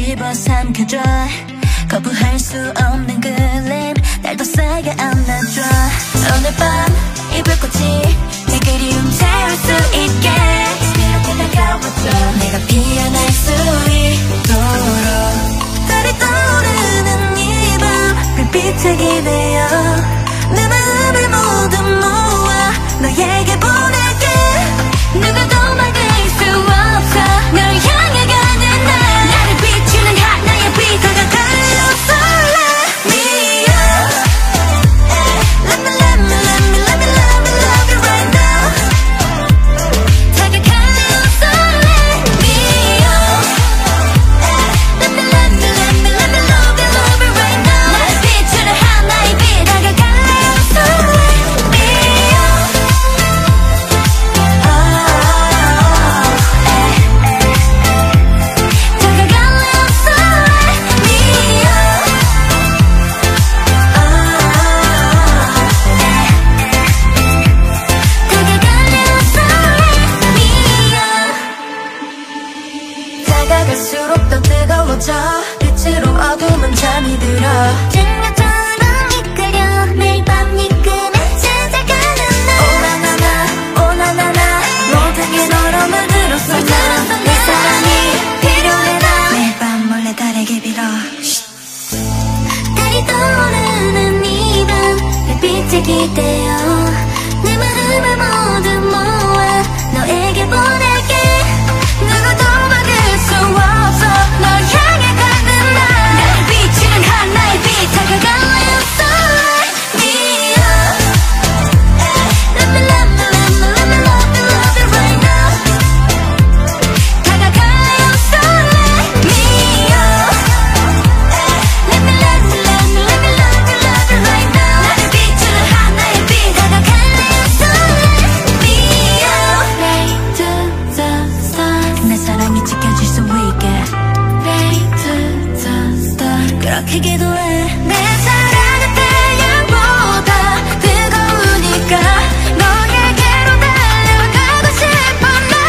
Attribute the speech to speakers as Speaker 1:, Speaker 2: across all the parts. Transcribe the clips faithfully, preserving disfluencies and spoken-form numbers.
Speaker 1: 집어삼켜줘. 거부할 수 없는 글램 날 더 세게 안아줘. 오늘 밤 이 불꽃이 내 그리움 채울 수 있게 이렇게 다가와줘. 내가 피어날 수 있도록 달이 떠오르는 이 밤 불빛에 기대어 내 마음을 모두 모아 너에게 보낼게. 누구도 막을 수 없어 널 향해 가는 날. 나를 비추는 핫 나의 빛 다가갈래요. 설레 Mio. Let me let me let me let me let me love you right now. 다가갈래요. 설레 Mio. Let me let me let me let me love you love you right now. 나를 비추는 핫 나의 빛 다가갈래요. 설레 Mio. 다가갈수록 더 뜨거워져. 빛으로 어둠은 잠이 들어. 증명처럼 이끌려 매일 밤 네 꿈에 찾아가는 날. 오나나나 오나나나 모든 게 너로 물들었어. 난 내 사랑이 필요해. 나 매일 밤 몰래 달에게 빌어. 달이 떠오르는 이 밤 빛에 기대어 내 마음을 모두 모아 너에게 보낼게. 누구도 막을 수 없어 널 향해 가는 날. 나를 비추는 한 나의 빛 다가갈래요. 설레 Mio. Let me let me let me let me love you love you right now. 다가갈래요. 설레 Mio. Let me let me let me let me love you love you right now. 나를 비추는 한 나의 빛 다가갈래요. 설레 Mio. Ray to the stars. 내 사랑이 지켜질 수 있게 Ray to the stars. 그렇게 기도해. 내 사랑은 태양보다 뜨거우니까 너에게로 달려가고 싶어 나.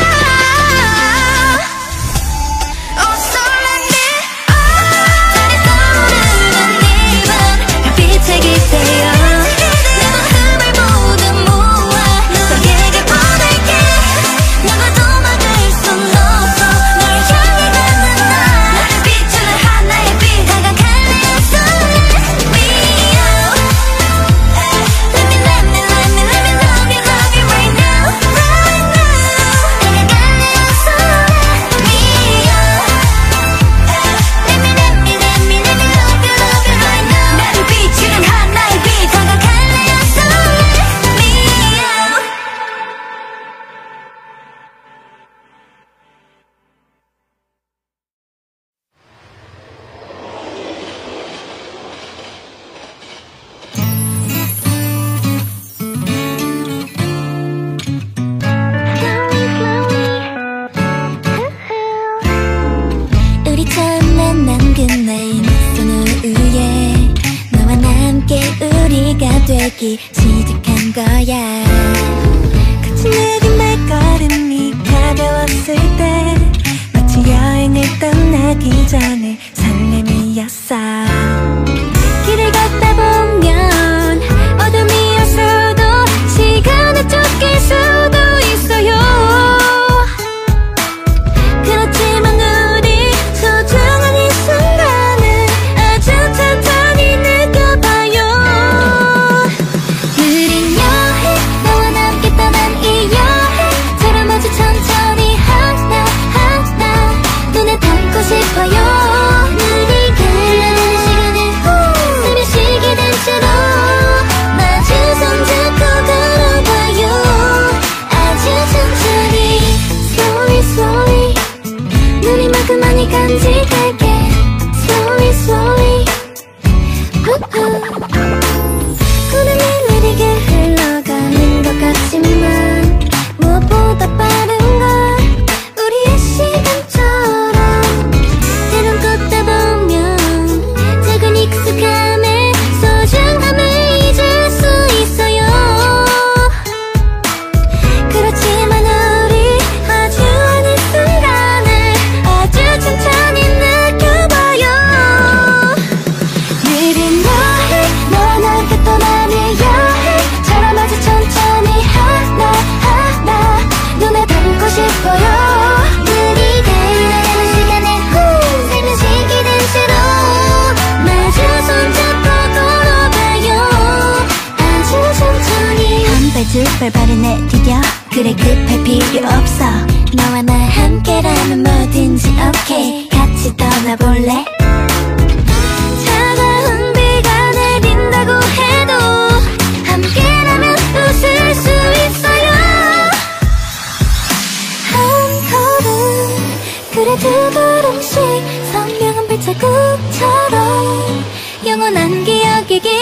Speaker 1: Oh 설레 Mio. 달이 떠오르는 이 밤 빛에 기대어 내 마음을 모두 모아 너에게 보낼게. 누구도 막을 순 없어 널 향해 가는 날. 나를 비추는 한 나의 빛 다가갈래요. 설레 Mio. Let me let me let me let me love you love you right now right now. 다가갈래요. 설레 Mio. Let me let me let me let me love you love you right now. 나를 비추는 한 나의 빛 다가갈래요. 설레 Mio. 우리 처음 만난 그날 낯선 오후에 너와 나 함께 우리가 되기 시작한 거야. 같이 느린 발걸음이 가벼웠을 때 마치 여행을 떠나기 전에 설렘이었어. 길을 걷다 보면 어둠이어서도 시간에 쫓길 수도 있어요. 그렇지만 우리 소중한 이 순간을 아주 천천히 느껴봐요. 느린 여행 너와 나 함께 떠난 이 여행처럼 아주 천천히 하나하나 눈에 담고 싶어요. 빨리 내디뎌 그래 급할 필요 없어 너와 나 함께라면 뭐든지 오케이 같이 떠나볼래 차가운 비가 내린다고 해도 함께라면 웃을 수 있어요 한 걸음 그래 두 걸음씩 선명한 발자국처럼 영원한 기억이길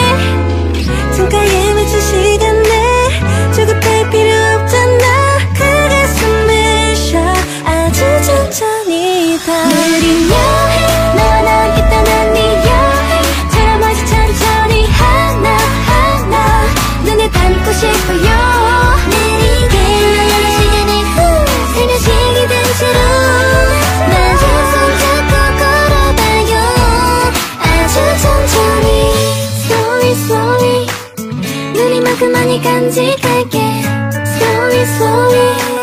Speaker 2: 정가에 맞춘 시간에 조급할 필요 없잖아 그 가슴을 쉬어 아주 천천히 다
Speaker 1: 느린 여행 너와 나 함께 떠난 이 여행 처럼 아주 천천히 하나하나 눈에 담고 싶어요 느리게 흘러가는 시간을 후 살며시기된 채로 마주 손잡고 걸어봐요 아주 천천히 Slowly slowly 눈이 만큼 많이 간직할게 Slowly slowly